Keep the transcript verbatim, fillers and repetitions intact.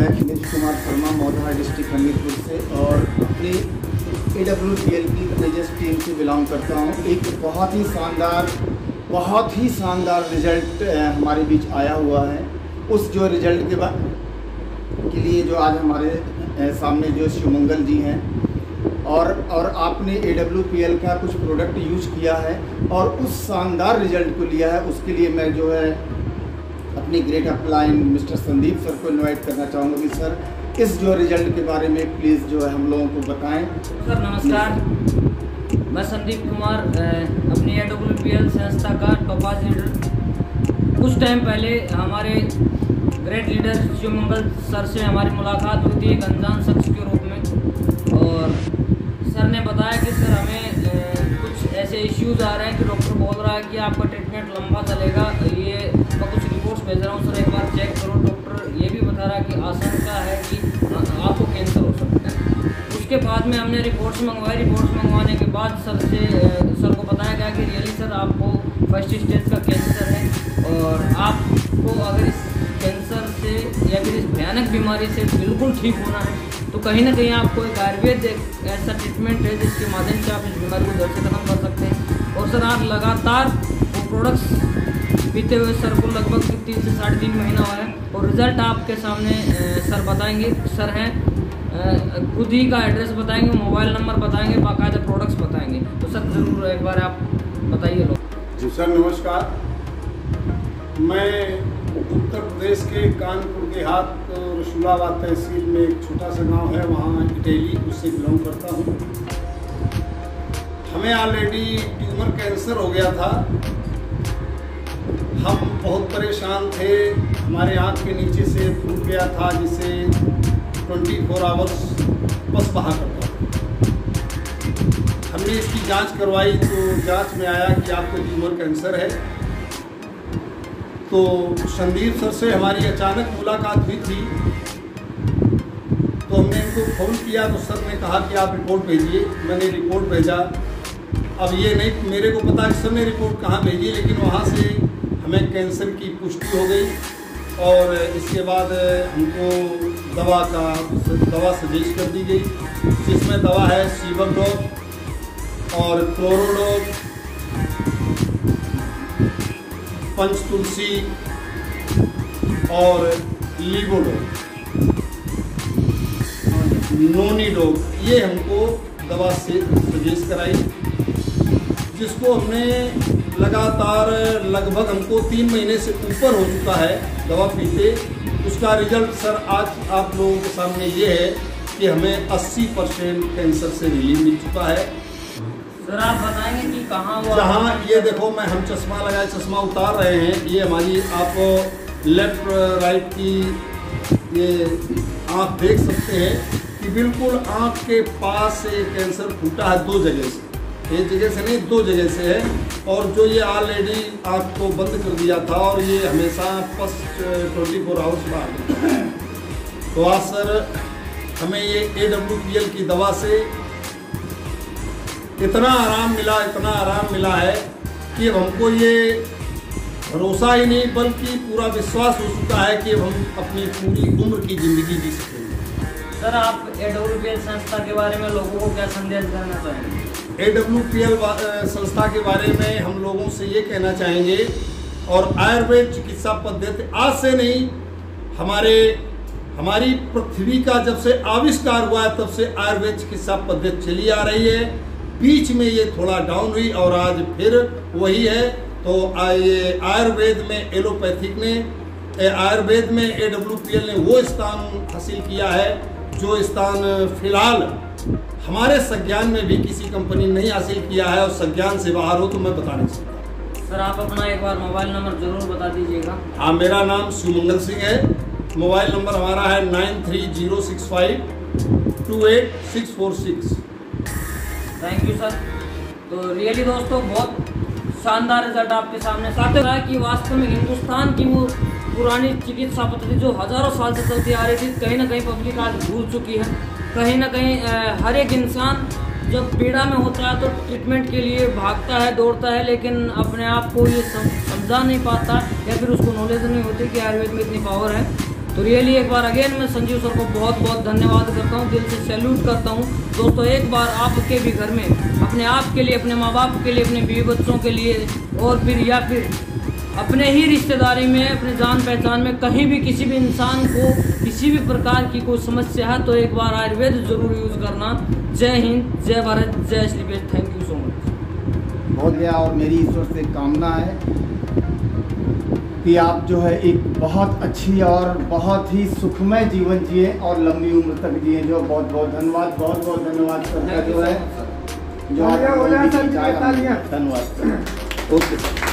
मैं दिनेश कुमार शर्मा मौधा डिस्ट्रिक्ट हमीरपुर से और अपनी ए डब्ल्यू पी एल की तेजस टीम से बिलोंग करता हूँ। एक बहुत ही शानदार बहुत ही शानदार रिजल्ट हमारे बीच आया हुआ है। उस जो रिजल्ट के बाद के लिए जो आज हमारे सामने जो शिवमंगल जी हैं और और आपने ए डब्ल्यू पी एल का कुछ प्रोडक्ट यूज किया है और उस शानदार रिजल्ट को लिया है, उसके लिए मैं जो है अपनी great upline mister Sandeep sir को इनवाइट करना चाहूँगा कि सर इस जो रिजल्ट के बारे में प्लीज़ जो है हम लोगों को बताएं। सर नमस्कार, मैं संदीप कुमार अपनी ए डब्ल्यू पी एल संस्था का टॉपाज लीडर। कुछ टाइम पहले हमारे ग्रेट लीडर शिवमंगल सर से हमारी मुलाकात हुई थी एक अनजान शख्स के रूप में, और सर ने बताया कि सर हमें कुछ ऐसे इश्यूज़ आ रहे हैं कि डॉक्टर बोल रहा है कि आपका ट्रीटमेंट लंबा चलेगा। ये मैं कुछ रिपोर्ट्स भेज रहा हूँ सर, एक बार चेक करो। डॉक्टर ये भी बता रहा है कि आशंका है कि आपको कैंसर हो सकता है। उसके बाद में हमने रिपोर्ट्स मंगवाई। रिपोर्ट्स मंगवाने के बाद सर से सर को बताया गया कि रियली सर आपको फर्स्ट स्टेज का कैंसर है और आपको अगर इस कैंसर से या फिर इस भयानक बीमारी से बिल्कुल ठीक होना है तो कहीं ना कहीं आपको एक आयुर्वेद एक ऐसा ट्रीटमेंट है जिसके माध्यम से आप इस बीमारी को जड़ से खत्म कर सकते हैं। और सर आप लगातार वो प्रोडक्ट्स पीते हुए सर को लगभग तीन से साढ़े तीन महीना हुआ है और रिज़ल्ट आपके सामने सर बताएंगे। सर हैं खुद ही का एड्रेस बताएंगे, मोबाइल नंबर बताएंगे, बाकायदा प्रोडक्ट्स बताएंगे। तो सर ज़रूर एक बार आप बताइए लोग। जी सर नमस्कार, मैं उत्तर प्रदेश के कानपुर देहात रसूलाबाद तहसील में एक छोटा सा गांव है, वहाँ इटेली, उससे बिलोंग करता हूँ। हमें ऑलरेडी ट्यूमर कैंसर हो गया था। हम बहुत परेशान थे, हमारे आँख के नीचे से फूट गया था जिसे चौबीस आवर्स बस बहा करता था। हमने इसकी जांच करवाई तो जांच में आया कि आपको ट्यूमर कैंसर है। तो संदीप सर से हमारी अचानक मुलाकात हुई थी, तो हमने इनको फ़ोन किया तो सर ने कहा कि आप रिपोर्ट भेजिए। मैंने रिपोर्ट भेजा। अब ये नहीं मेरे को पता कि सर ने रिपोर्ट कहाँ भेजी, लेकिन वहाँ से हमें कैंसर की पुष्टि हो गई और इसके बाद हमको दवा का दवा सजेस्ट कर दी गई, जिसमें दवा है सीबकडोग और क्लोरोडोग, पंचतुलसी और लीवोडोग, नोनीडोग, ये हमको दवा से सजेस्ट कराई, जिसको हमने लगातार लगभग हमको तीन महीने से ऊपर हो चुका है दवा पीते। उसका रिजल्ट सर आज आप लोगों के सामने ये है कि हमें अस्सी परसेंट कैंसर से रिलीफ मिल चुका है। सर आप बताएंगे कि कहाँ हुआ? जहाँ ये देखो, मैं हम चश्मा लगाए चश्मा उतार रहे हैं, ये हमारी आप लेफ्ट राइट की ये आँख देख सकते हैं कि बिल्कुल आँख के पास से कैंसर फूटा है दो जगह से, एक जगह से नहीं दो जगह से है। और जो ये ऑलरेडी आँख को बंद कर दिया था और ये हमेशा फर्स्ट ट्वेंटी फोर आवर्स बाहर। तो आज सर हमें ये ए डब्ल्यू पी एल की दवा से इतना आराम मिला इतना आराम मिला है कि हमको ये भरोसा ही नहीं बल्कि पूरा विश्वास हो चुका है कि हम अपनी पूरी उम्र की ज़िंदगी जी सकेंगे। सर आप ए डब्ल्यू पी एल संस्था के बारे में लोगों को क्या संदेश देना चाहेंगे? ए डब्ल्यू पी एल संस्था के बारे में हम लोगों से ये कहना चाहेंगे, और आयुर्वेद चिकित्सा पद्धति आज से नहीं, हमारे हमारी पृथ्वी का जब से आविष्कार हुआ है तब से आयुर्वेद चिकित्सा पद्धति चली आ रही है। बीच में ये थोड़ा डाउन हुई और आज फिर वही है। तो ये आयुर्वेद में एलोपैथिक ने आयुर्वेद में ए डब्ल्यू पी एल ने वो स्थान हासिल किया है जो स्थान फिलहाल हमारे संज्ञान में भी किसी कंपनी ने नहीं हासिल किया है, और संज्ञान से बाहर हो तो मैं बता नहीं सकता। सर आप अपना एक बार मोबाइल नंबर जरूर बता दीजिएगा। हाँ, मेरा नाम शिवमंगल सिंह है। मोबाइल नंबर हमारा है nine three zero six five two eight six four six. Thank you sir. तो रियली दोस्तों बहुत शानदार रिजल्ट आपके सामने साथ रहा है कि वास्तव में हिंदुस्तान की वो पुरानी चिकित्सा पद्धति जो हज़ारों साल से चलती आ रही थी, कहीं ना कहीं पब्लिक आज भूल चुकी है। कहीं ना कहीं हर एक इंसान जब पीड़ा में होता है तो ट्रीटमेंट के लिए भागता है, दौड़ता है, लेकिन अपने आप को ये समझा नहीं पाता या फिर उसको नॉलेज नहीं होती कि आयुर्वेद में इतनी पावर है। तो रियली एक बार अगेन मैं संजीव सर को बहुत बहुत धन्यवाद करता हूँ, दिल से सैल्यूट करता हूँ। दोस्तों एक बार आपके भी घर में अपने आप के लिए, अपने माँ बाप के लिए, अपने बीवी बच्चों के लिए, और फिर या फिर अपने ही रिश्तेदारी में, अपने जान पहचान में कहीं भी किसी भी इंसान को किसी भी प्रकार की कोई समस्या है तो एक बार आयुर्वेद जरूर यूज़ करना। जय हिंद, जय भारत, जय Shri Krishna. Thank you so much. हो गया। और मेरी ईश्वर से कामना है कि आप जो है एक बहुत अच्छी और बहुत ही सुखमय जीवन जिए और लंबी उम्र तक जिए। जो बहुत बहुत धन्यवाद, बहुत बहुत धन्यवाद सबका जो है जो आप धन्यवाद। ओके।